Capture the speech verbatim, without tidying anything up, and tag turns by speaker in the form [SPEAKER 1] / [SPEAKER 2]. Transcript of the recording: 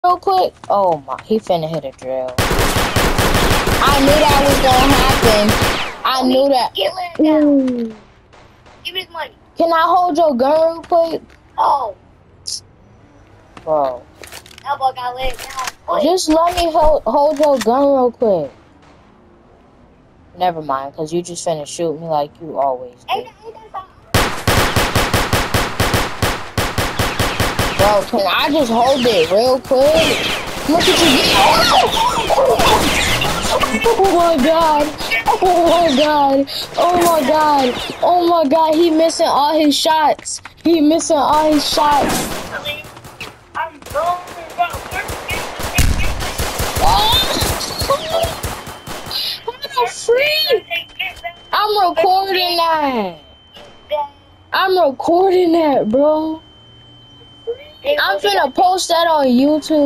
[SPEAKER 1] real quick? Oh my, he finna hit a drill. I knew that was gonna happen. I knew that. Ooh.
[SPEAKER 2] Give me his money.
[SPEAKER 1] Can I hold your gun real quick?
[SPEAKER 2] Oh.
[SPEAKER 1] Bro.
[SPEAKER 2] Elbow got laid down.
[SPEAKER 1] Just let me hold, hold your gun real quick. Never mind, because you just finna shoot me like you always do. Bro, can I just hold it real quick? Look at you get. Oh my god. Oh my god. Oh my god. Oh my god. He missing all his shots. He missing all his shots.
[SPEAKER 2] I'm going
[SPEAKER 1] Oh. I'm free. I'm recording that. I'm recording that, bro. I'm finna post that on YouTube.